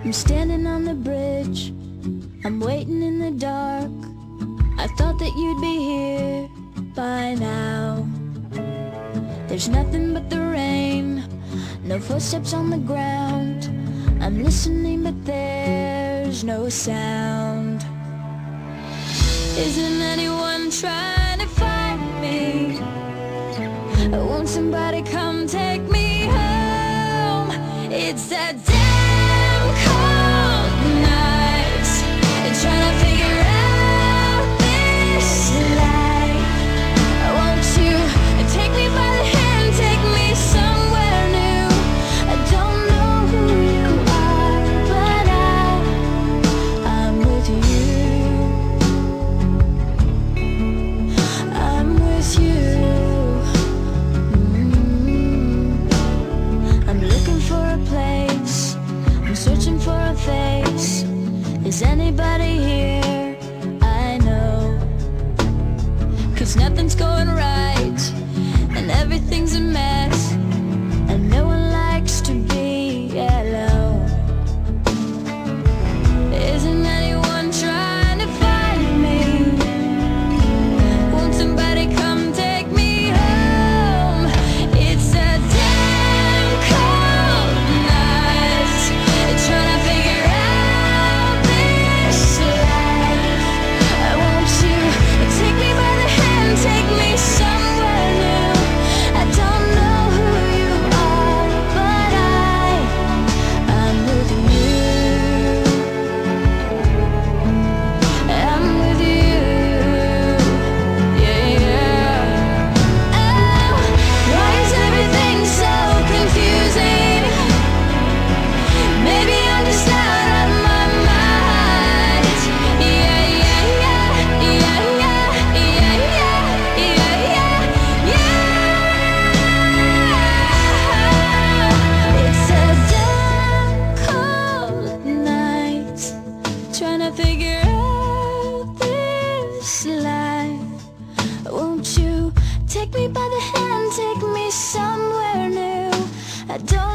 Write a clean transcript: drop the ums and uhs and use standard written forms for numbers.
I'm standing on the bridge, I'm waiting in the dark. I thought that you'd be here by now. There's nothing but the rain, no footsteps on the ground. I'm listening but there's no sound. Isn't anyone trying to find me? Won't somebody come take me home? It's that damn cold night, trying to figure out this life. Won't you take me by the hand, take me somewhere new? I don't know who you are, but I'm with you. I'm with you. I'm looking for a place, I'm searching for a face. Is anybody here? I know, 'cause nothing's going right and everything's a mess, and no one likes to be alone. Isn't anyone trying to find me? Won't somebody come take me home? It's a damn cold night, trying to figure out this life. Won't you take me by the hand, take me somewhere new? I don't know who you are, but I'm with you. I'm with you. Yeah, yeah. Oh, why is everything so confusing? Maybe I'm just out of my mind. Yeah, yeah, yeah, yeah, yeah, yeah, yeah, yeah, yeah. It's a damn cold night, trying to figure out this life. Won't you take me by the hand, take me somewhere new? I don't